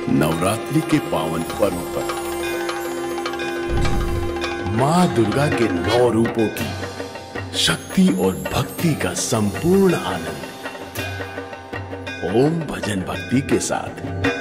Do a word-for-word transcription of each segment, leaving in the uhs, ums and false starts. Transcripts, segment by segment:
नवरात्रि के पावन पर्व पर मां दुर्गा के नौ रूपों की शक्ति और भक्ति का संपूर्ण आनंद ओम भजन भक्ति के साथ।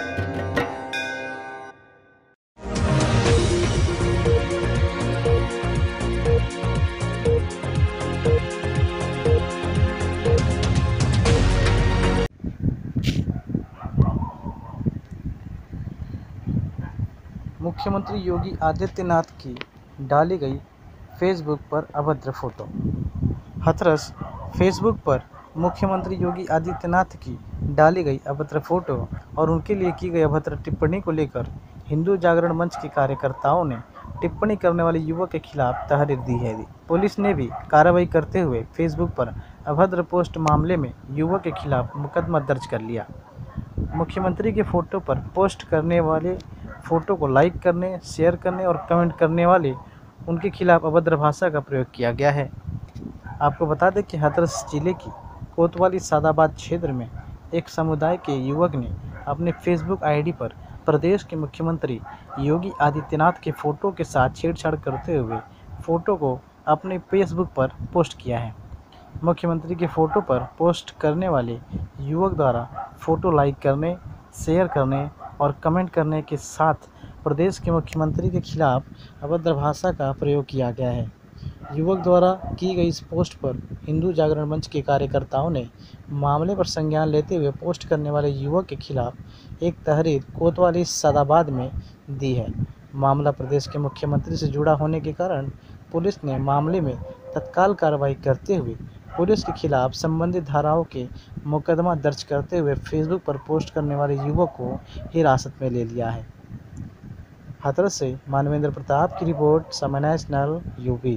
मुख्यमंत्री योगी आदित्यनाथ की डाली गई फेसबुक पर अभद्र फोटो। हाथरस फेसबुक पर मुख्यमंत्री योगी आदित्यनाथ की डाली गई अभद्र फोटो और उनके लिए की गई अभद्र टिप्पणी को लेकर हिंदू जागरण मंच के कार्यकर्ताओं ने टिप्पणी करने वाले युवक के खिलाफ तहरीर दी है। पुलिस ने भी कार्रवाई करते हुए फेसबुक पर अभद्र पोस्ट मामले में युवक के खिलाफ मुकदमा दर्ज कर लिया। मुख्यमंत्री के फोटो पर पोस्ट करने वाले, फोटो को लाइक करने, शेयर करने और कमेंट करने वाले उनके खिलाफ अभद्र भाषा का प्रयोग किया गया है। आपको बता दें कि हाथरस जिले की कोतवाली सादाबाद क्षेत्र में एक समुदाय के युवक ने अपने फेसबुक आईडी पर प्रदेश के मुख्यमंत्री योगी आदित्यनाथ के फोटो के साथ छेड़छाड़ करते हुए फोटो को अपने फेसबुक पर पोस्ट किया है। मुख्यमंत्री के फोटो पर पोस्ट करने वाले युवक द्वारा फोटो लाइक करने, शेयर करने और कमेंट करने के साथ प्रदेश के मुख्यमंत्री के खिलाफ अभद्र भाषा का प्रयोग किया गया है। युवक द्वारा की गई इस पोस्ट पर हिंदू जागरण मंच के कार्यकर्ताओं ने मामले पर संज्ञान लेते हुए पोस्ट करने वाले युवक के खिलाफ एक तहरीर कोतवाली सादाबाद में दी है। मामला प्रदेश के मुख्यमंत्री से जुड़ा होने के कारण पुलिस ने मामले में तत्काल कार्रवाई करते हुए पुलिस के खिलाफ संबंधित धाराओं के मुकदमा दर्ज करते हुए फेसबुक पर पोस्ट करने वाले युवक को हिरासत में ले लिया है। हाथरस से मानवेंद्र प्रताप की रिपोर्ट, समय नेशनल यूपी।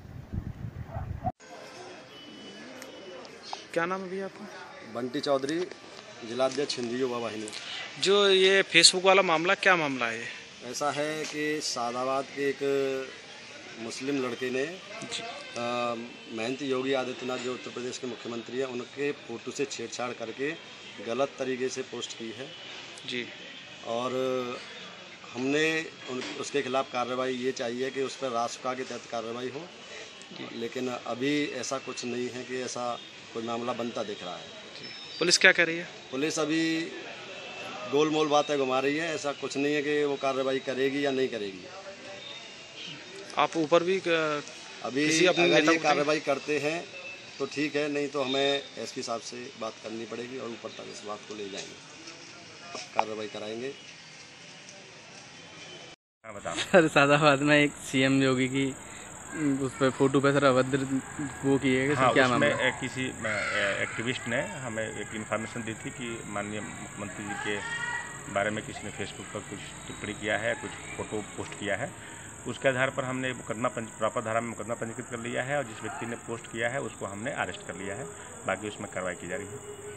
क्या नाम है भैया आपका? बंटी चौधरी, जिलाध्यक्ष हिंदू युवा वाहिनी। जो ये फेसबुक वाला मामला, क्या मामला है? ऐसा है कि सादाबाद के एक मुस्लिम लड़के ने महंती योगी आदित्यनाथ जो उत्तर प्रदेश के मुख्यमंत्री हैं, उनके फ़ोटो से छेड़छाड़ करके गलत तरीके से पोस्ट की है जी। और हमने उन, उसके खिलाफ कार्रवाई ये चाहिए कि उस पर राष्ट्रपा के तहत कार्रवाई हो, लेकिन अभी ऐसा कुछ नहीं है कि ऐसा कोई मामला बनता दिख रहा है। पुलिस क्या कर रही है? पुलिस अभी गोल मोल बातें घुमा रही है, ऐसा कुछ नहीं है कि वो कार्रवाई करेगी या नहीं करेगी। आप ऊपर भी अभी किसी अपने अगर नेता ये को कार्रवाई करते हैं तो ठीक है, नहीं तो हमें एसपी साहब से बात करनी पड़ेगी और ऊपर तक इस बात को ले जाएंगे, कार्रवाई कराएंगे। सर सादाबाद में एक सीएम योगी की उस पर फोटो पे सर अभद्र वो की है। हाँ, क्या उसमें मामला? किसी एक्टिविस्ट ने हमें एक इन्फॉर्मेशन दी थी कि माननीय मुख्यमंत्री जी के बारे में किसी ने फेसबुक पर कुछ टिप्पणी किया है, कुछ फोटो पोस्ट किया है। उसके आधार पर हमने मुकदमा पंच प्रॉपर धारा में मुकदमा पंजीकृत कर लिया है और जिस व्यक्ति ने पोस्ट किया है उसको हमने अरेस्ट कर लिया है। बाकी उसमें कार्रवाई की जा रही है।